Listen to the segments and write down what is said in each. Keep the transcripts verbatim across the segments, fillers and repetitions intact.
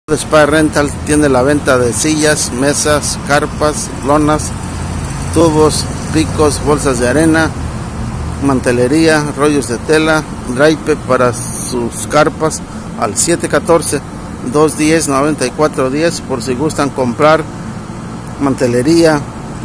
Spa Rental tiene la venta de sillas, mesas, carpas, lonas, tubos, picos, bolsas de arena, mantelería, rollos de tela, drape para sus carpas al siete uno cuatro, dos uno cero, nueve cuatro uno cero por si gustan comprar mantelería,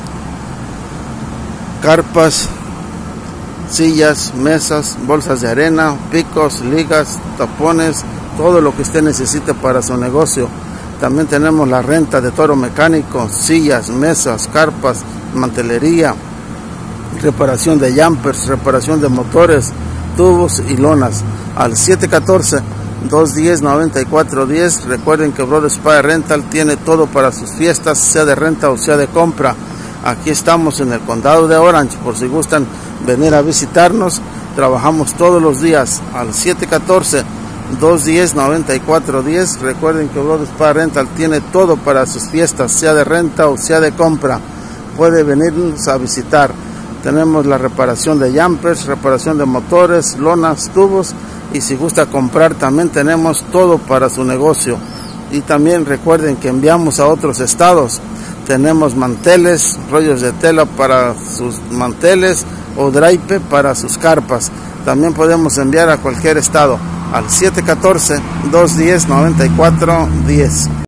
carpas, sillas, mesas, bolsas de arena, picos, ligas, tapones, todo lo que usted necesite para su negocio. También tenemos la renta de toro mecánico, sillas, mesas, carpas, mantelería, reparación de jumpers, reparación de motores, tubos y lonas al siete uno cuatro, dos uno cero, nueve cuatro uno cero. Recuerden que Brother Spa Rental tiene todo para sus fiestas, sea de renta o sea de compra. Aquí estamos en el condado de Orange, por si gustan venir a visitarnos. Trabajamos todos los días al siete uno cuatro, dos uno cero, nueve cuatro uno cero. Recuerden que Brother Spa Rental tiene todo para sus fiestas, sea de renta o sea de compra. Puede venirnos a visitar. Tenemos la reparación de jumpers, reparación de motores, lonas, tubos, y si gusta comprar también tenemos todo para su negocio. Y también recuerden que enviamos a otros estados. Tenemos manteles, rollos de tela para sus manteles o drape para sus carpas. También podemos enviar a cualquier estado al siete uno cuatro, dos uno cero, nueve cuatro uno cero.